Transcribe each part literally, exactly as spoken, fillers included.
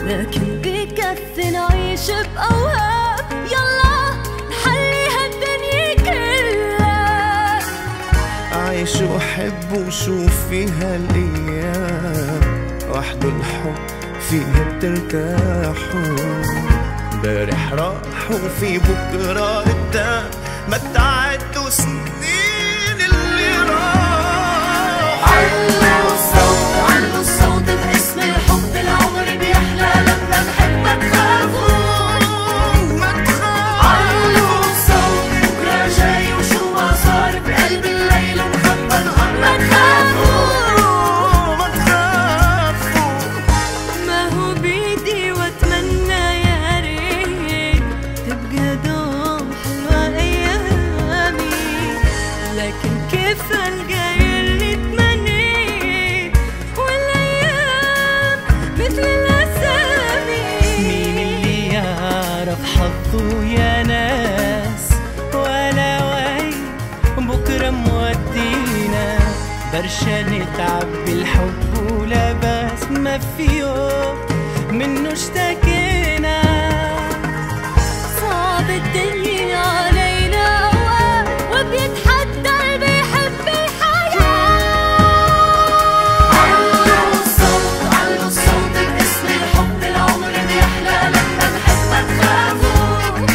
لكن بكفي نعيش بأوهام. يلا نحليها الدنيا كلها، عيش وحب وشوف فيها الأيام، وحده الحب فيها بترتاحوا. امبارح راح وفي بكرة قدام، ما تعدوا سنين اللي راح. علوا الصوت علوا الصوت باسم الحب، العمر بيحلى لما نحب. ما تخافوا ما تخافوا، علوا الصوت بكرة جاي وشو ما صار بقلب الليل ومخبى نهار. ما تخافوا ما تخافوا. ما هو بيدي واتمنى يا ريت تبقى دوم حلوة ايامي، لكن كيف القى اللي تمنيت والايام مثل الاسامي. مين اللي يعرف حظه يا ناس، ولا وين بكره مودينا. برشا نتعب بالحب ولا بس، ما في يوم منه اشتكينا. صعب الدنيا علينا اوقات، وبيتحدى اللي بيحب الحياة. علوا الصوت علوا الصوت باسم الحب، العمر بيحلى لما نحب. ما تخافوا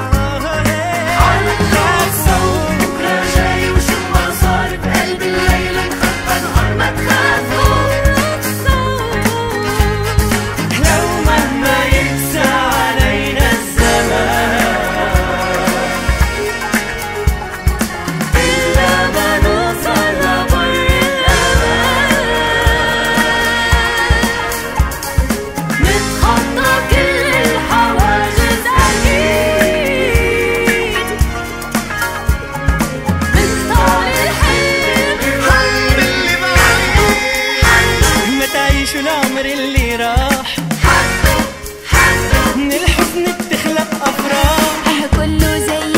علوا الصوت بكرة جاي وشو ما صار بقلب الليل ومخبى نهار. ما تخافوا لو مهما يقسى علينا الزمان، إلا ما نوصل لبر الأمان. نتخطى كل الحواجز أكيد، نختار الحلم حلم اللي بعيد، ما تعيشوا العمر اللي راح. من الحزن بتخلق أفراح. كله زي